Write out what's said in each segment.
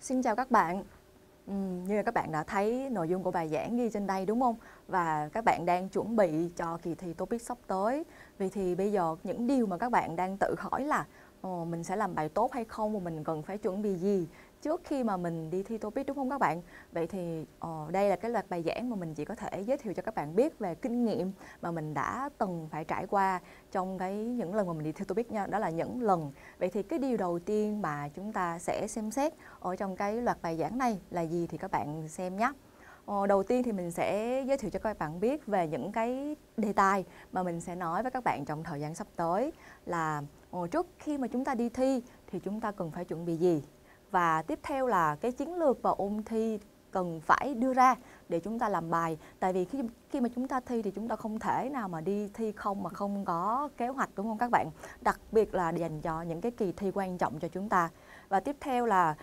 Xin chào các bạn. Như là các bạn đã thấy nội dung của bài giảng ghi trên đây đúng không? Và các bạn đang chuẩn bị cho kỳ thi TOPIK sắp tới. Vậy thì bây giờ những điều mà các bạn đang tự hỏi là mình sẽ làm bài tốt hay không, và mình cần phải chuẩn bị gì trước khi mà mình đi thi TOPIK, đúng không các bạn? Vậy thì đây là cái loạt bài giảng mà mình chỉ có thể giới thiệu cho các bạn biết về kinh nghiệm mà mình đã từng phải trải qua trong những lần mà mình đi thi TOPIK nha, đó là những lần. Vậy thì cái điều đầu tiên mà chúng ta sẽ xem xét ở trong cái loạt bài giảng này là gì thì các bạn xem nhé. Đầu tiên thì mình sẽ giới thiệu cho các bạn biết về những cái đề tài mà mình sẽ nói với các bạn trong thời gian sắp tới, là trước khi mà chúng ta đi thi thì chúng ta cần phải chuẩn bị gì, và tiếp theo là cái chiến lược và ôn thi cần phải đưa ra để chúng ta làm bài. Tại vì khi mà chúng ta thi thì chúng ta không thể nào mà đi thi không mà không có kế hoạch, đúng không các bạn? Đặc biệt là dành cho những cái kỳ thi quan trọng cho chúng ta. Và tiếp theo là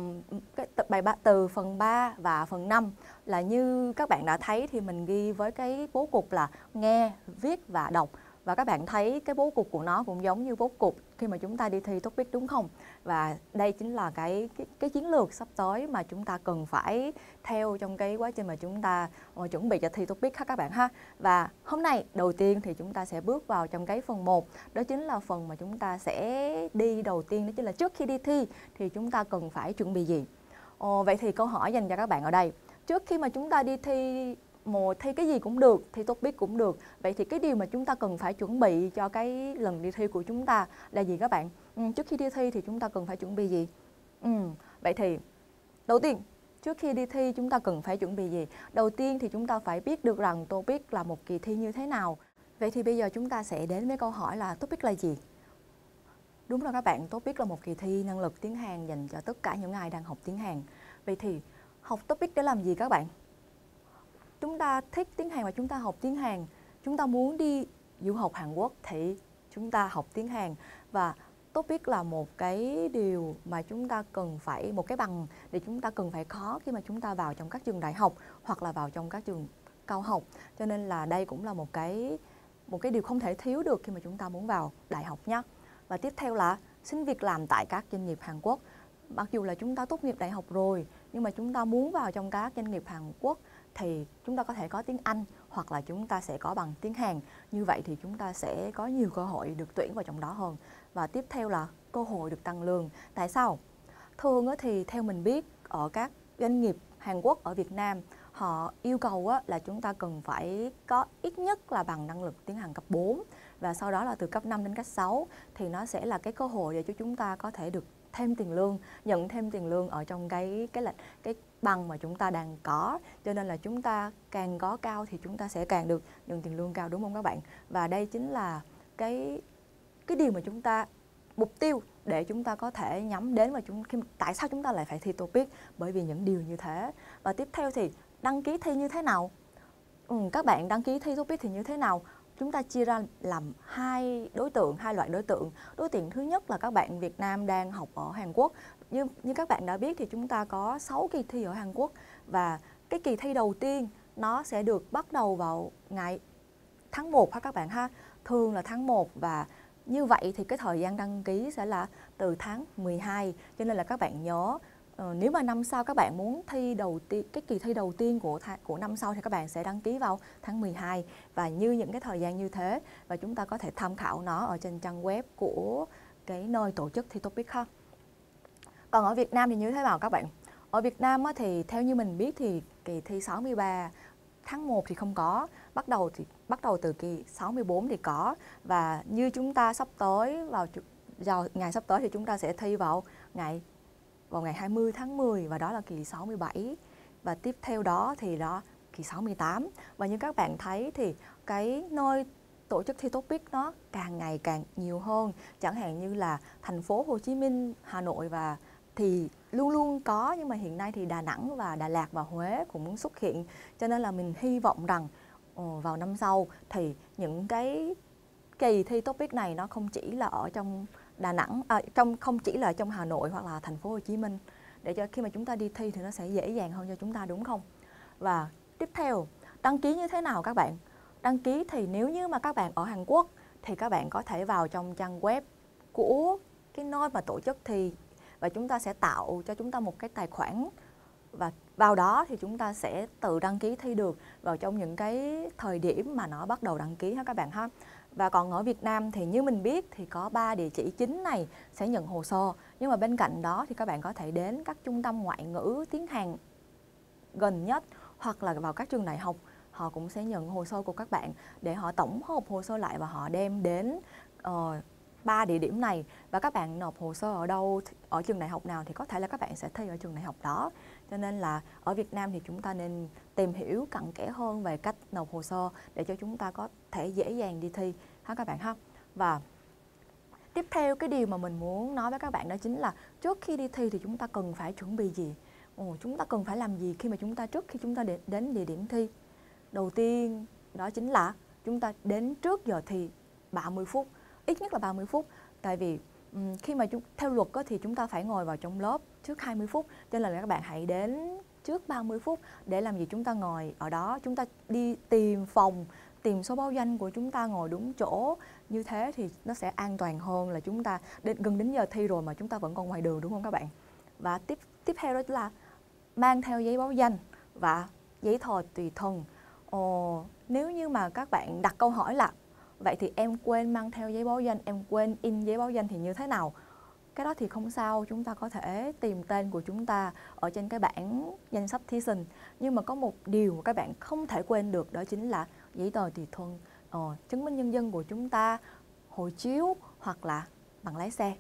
bài từ phần 3 và phần 5 là như các bạn đã thấy thì mình ghi với cái bố cục là nghe, viết và đọc. Và các bạn thấy cái bố cục của nó cũng giống như bố cục khi mà chúng ta đi thi TOPIK, đúng không? Và đây chính là cái chiến lược sắp tới mà chúng ta cần phải theo trong cái quá trình mà chúng ta chuẩn bị cho thi TOPIK các bạn ha. Và hôm nay đầu tiên thì chúng ta sẽ bước vào trong cái phần 1, đó chính là phần mà chúng ta sẽ đi đầu tiên, đó chính là trước khi đi thi thì chúng ta cần phải chuẩn bị gì. Vậy thì câu hỏi dành cho các bạn ở đây, trước khi mà chúng ta đi thi thi cái gì cũng được, thi TOPIK cũng được, vậy thì cái điều mà chúng ta cần phải chuẩn bị cho cái lần đi thi của chúng ta là gì các bạn? Trước khi đi thi thì chúng ta cần phải chuẩn bị gì? Vậy thì đầu tiên, trước khi đi thi chúng ta cần phải chuẩn bị gì? Đầu tiên thì chúng ta phải biết được rằng TOPIK là một kỳ thi như thế nào. Vậy thì bây giờ chúng ta sẽ đến với câu hỏi là TOPIK là gì? Đúng rồi các bạn, TOPIK là một kỳ thi năng lực tiếng Hàn dành cho tất cả những ai đang học tiếng Hàn. Vậy thì học TOPIK để làm gì các bạn? Chúng ta thích tiếng Hàn và chúng ta học tiếng Hàn. Chúng ta muốn đi du học Hàn Quốc thì chúng ta học tiếng Hàn. Và TOPIK là một cái điều mà chúng ta cần phải, một cái bằng để chúng ta cần phải có khi mà chúng ta vào trong các trường đại học hoặc là vào trong các trường cao học. Cho nên là đây cũng là một cái điều không thể thiếu được khi mà chúng ta muốn vào đại học nhé. Và tiếp theo là xin việc làm tại các doanh nghiệp Hàn Quốc. Mặc dù là chúng ta tốt nghiệp đại học rồi, nhưng mà chúng ta muốn vào trong các doanh nghiệp Hàn Quốc thì chúng ta có thể có tiếng Anh hoặc là chúng ta sẽ có bằng tiếng Hàn. Như vậy thì chúng ta sẽ có nhiều cơ hội được tuyển vào trong đó hơn. Và tiếp theo là cơ hội được tăng lương. Tại sao? Thường thì theo mình biết ở các doanh nghiệp Hàn Quốc ở Việt Nam, họ yêu cầu là chúng ta cần phải có ít nhất là bằng năng lực tiếng Hàn cấp 4, và sau đó là từ cấp 5 đến cấp 6 thì nó sẽ là cái cơ hội để cho chúng ta có thể được thêm tiền lương, nhận thêm tiền lương ở trong cái bằng mà chúng ta đang có. Cho nên là chúng ta càng có cao thì chúng ta sẽ càng được nhận tiền lương cao, đúng không các bạn? Và đây chính là cái điều mà chúng ta mục tiêu để chúng ta có thể nhắm đến. Và tại sao chúng ta lại phải thi TOPIK? Bởi vì những điều như thế. Và tiếp theo thì đăng ký thi như thế nào? Các bạn đăng ký thi TOPIK thì như thế nào? Chúng ta chia ra làm hai loại đối tượng. Đối tượng thứ nhất là các bạn Việt Nam đang học ở Hàn Quốc. Như các bạn đã biết thì chúng ta có 6 kỳ thi ở Hàn Quốc. Và cái kỳ thi đầu tiên nó sẽ được bắt đầu vào ngày tháng 1 ha các bạn ha. Thường là tháng 1, và như vậy thì cái thời gian đăng ký sẽ là từ tháng 12. Cho nên là các bạn nhớ, nếu mà năm sau các bạn muốn thi cái kỳ thi đầu tiên của năm sau thì các bạn sẽ đăng ký vào tháng 12. Và như những cái thời gian như thế, và chúng ta có thể tham khảo nó ở trên trang web của cái nơi tổ chức thi TOPIK ha. Còn ở Việt Nam thì như thế nào các bạn? Ở Việt Nam thì theo như mình biết thì kỳ thi 63 tháng 1 thì không có, bắt đầu từ kỳ 64 thì có. Và như chúng ta sắp tới vào ngày sắp tới thì chúng ta sẽ thi vào ngày 20 tháng 10, và đó là kỳ 67. Và tiếp theo đó thì đó kỳ 68. Và như các bạn thấy thì cái nơi tổ chức thi TOPIK nó càng ngày càng nhiều hơn. Chẳng hạn như là thành phố Hồ Chí Minh, Hà Nội và thì luôn luôn có, nhưng mà hiện nay thì Đà Nẵng và Đà Lạt và Huế cũng muốn xuất hiện. Cho nên là mình hy vọng rằng vào năm sau thì những cái kỳ thi TOPIK này nó không chỉ là ở trong Đà Nẵng, không chỉ là trong Hà Nội hoặc là thành phố Hồ Chí Minh, để cho khi mà chúng ta đi thi thì nó sẽ dễ dàng hơn cho chúng ta, đúng không? Và tiếp theo, đăng ký như thế nào các bạn? Đăng ký thì nếu như mà các bạn ở Hàn Quốc thì các bạn có thể vào trong trang web của cái nơi mà tổ chức thi và chúng ta sẽ tạo cho chúng ta một cái tài khoản, và vào đó thì chúng ta sẽ tự đăng ký thi được vào trong những cái thời điểm mà nó bắt đầu đăng ký ha các bạn ha. Và còn ở Việt Nam thì như mình biết thì có 3 địa chỉ chính này sẽ nhận hồ sơ, nhưng mà bên cạnh đó thì các bạn có thể đến các trung tâm ngoại ngữ tiếng Hàn gần nhất, hoặc là vào các trường đại học, họ cũng sẽ nhận hồ sơ của các bạn để họ tổng hợp hồ sơ lại và họ đem đến 3 địa điểm này. Và các bạn nộp hồ sơ ở đâu, ở trường đại học nào thì có thể là các bạn sẽ thi ở trường đại học đó. Cho nên là ở Việt Nam thì chúng ta nên tìm hiểu cặn kẽ hơn về cách nộp hồ sơ để cho chúng ta có thể dễ dàng đi thi ha các bạn ha. Và tiếp theo cái điều mà mình muốn nói với các bạn đó chính là trước khi đi thi thì chúng ta cần phải chuẩn bị gì? Chúng ta cần phải làm gì khi mà trước khi chúng ta đến địa điểm thi? Đầu tiên đó chính là chúng ta đến trước giờ thi 30 phút, ít nhất là 30 phút. Tại vì khi mà theo luật thì chúng ta phải ngồi vào trong lớp trước 20 phút, cho nên là các bạn hãy đến trước 30 phút để làm gì? Chúng ta ngồi ở đó, chúng ta đi tìm phòng, tìm số báo danh của chúng ta, ngồi đúng chỗ. Như thế thì nó sẽ an toàn hơn là chúng ta gần đến giờ thi rồi mà chúng ta vẫn còn ngoài đường, đúng không các bạn? Và tiếp theo đó là mang theo giấy báo danh và giấy tờ tùy thân. Nếu như mà các bạn đặt câu hỏi là vậy thì em quên mang theo giấy báo danh, em quên in giấy báo danh thì như thế nào? Cái đó thì không sao, chúng ta có thể tìm tên của chúng ta ở trên cái bảng danh sách thí sinh. Nhưng mà có một điều mà các bạn không thể quên được, đó chính là giấy tờ tùy thân, chứng minh nhân dân của chúng ta, hộ chiếu hoặc là bằng lái xe.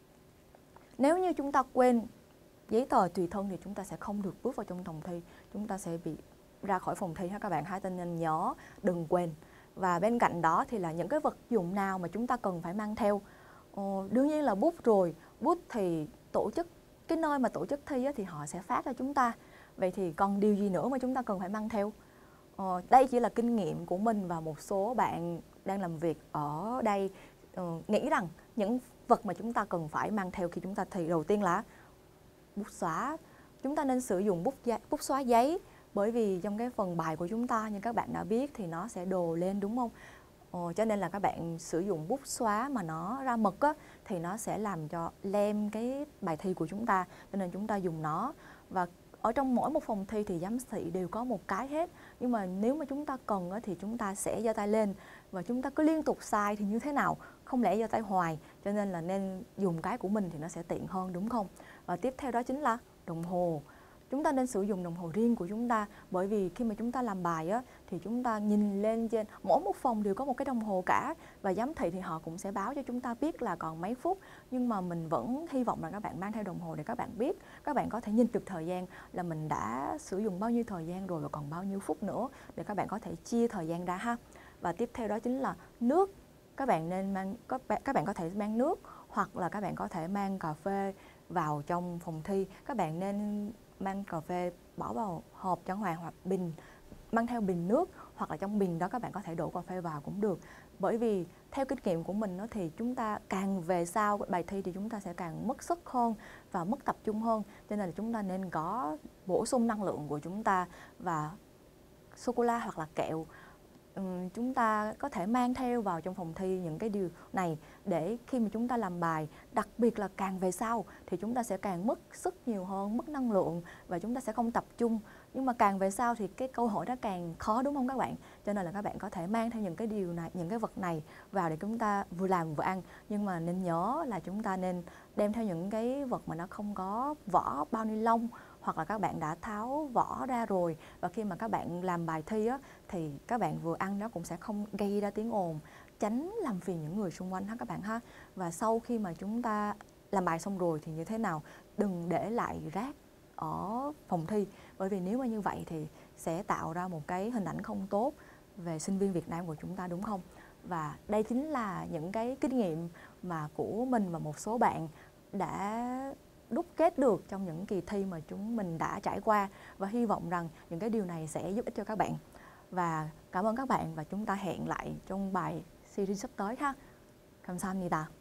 Nếu như chúng ta quên giấy tờ tùy thân thì chúng ta sẽ không được bước vào trong phòng thi, chúng ta sẽ bị ra khỏi phòng thi ha các bạn. Hai tên nên nhớ đừng quên. Và bên cạnh đó thì là những cái vật dụng nào mà chúng ta cần phải mang theo. Đương nhiên là bút rồi, bút thì cái nơi mà tổ chức thi thì họ sẽ phát cho chúng ta. Vậy thì còn điều gì nữa mà chúng ta cần phải mang theo? Đây chỉ là kinh nghiệm của mình và một số bạn đang làm việc ở đây nghĩ rằng những vật mà chúng ta cần phải mang theo khi chúng ta thi, đầu tiên là bút xóa. Chúng ta nên sử dụng bút xóa giấy, bởi vì trong cái phần bài của chúng ta như các bạn đã biết thì nó sẽ đồ lên, đúng không? Cho nên là các bạn sử dụng bút xóa mà nó ra mực thì nó sẽ làm cho lem cái bài thi của chúng ta, cho nên chúng ta dùng nó. Và ở trong mỗi một phòng thi thì giám thị đều có một cái hết, nhưng mà nếu mà chúng ta cần thì chúng ta sẽ giơ tay lên, và chúng ta cứ liên tục sai thì như thế nào, không lẽ giơ tay hoài, cho nên là nên dùng cái của mình thì nó sẽ tiện hơn, đúng không? Và tiếp theo đó chính là đồng hồ. Chúng ta nên sử dụng đồng hồ riêng của chúng ta, bởi vì khi mà chúng ta làm bài thì chúng ta nhìn lên trên, mỗi một phòng đều có một cái đồng hồ cả, và giám thị thì họ cũng sẽ báo cho chúng ta biết là còn mấy phút. Nhưng mà mình vẫn hy vọng là các bạn mang theo đồng hồ để các bạn biết, các bạn có thể nhìn được thời gian là mình đã sử dụng bao nhiêu thời gian rồi và còn bao nhiêu phút nữa, để các bạn có thể chia thời gian ra ha. Và tiếp theo đó chính là nước. Các bạn có thể mang nước, hoặc là các bạn có thể mang cà phê vào trong phòng thi. Các bạn nên mang cà phê bỏ vào hộp chẳng hạn, hoặc bình, mang theo bình nước, hoặc là trong bình đó các bạn có thể đổ cà phê vào cũng được. Bởi vì theo kinh nghiệm của mình thì chúng ta càng về sau bài thi thì chúng ta sẽ càng mất sức hơn và mất tập trung hơn, cho nên là chúng ta nên có bổ sung năng lượng của chúng ta. Và sô cô la hoặc là kẹo, chúng ta có thể mang theo vào trong phòng thi những cái điều này, để khi mà chúng ta làm bài, đặc biệt là càng về sau thì chúng ta sẽ càng mất sức nhiều hơn, mất năng lượng và chúng ta sẽ không tập trung. Nhưng mà càng về sau thì cái câu hỏi đó càng khó, đúng không các bạn? Cho nên là các bạn có thể mang theo những cái điều này, những cái vật này vào để chúng ta vừa làm vừa ăn. Nhưng mà nên nhớ là chúng ta nên đem theo những cái vật mà nó không có vỏ bao ni lông, hoặc là các bạn đã tháo vỏ ra rồi, và khi mà các bạn làm bài thi thì các bạn vừa ăn nó cũng sẽ không gây ra tiếng ồn, tránh làm phiền những người xung quanh ha các bạn ha. Và sau khi mà chúng ta làm bài xong rồi thì như thế nào, đừng để lại rác ở phòng thi, bởi vì nếu mà như vậy thì sẽ tạo ra một cái hình ảnh không tốt về sinh viên Việt Nam của chúng ta, đúng không? Và đây chính là những cái kinh nghiệm mà của mình và một số bạn đã đúc kết được trong những kỳ thi mà chúng mình đã trải qua, và hy vọng rằng những cái điều này sẽ giúp ích cho các bạn. Và cảm ơn các bạn, và chúng ta hẹn lại trong bài series sắp tới ha. 감사합니다.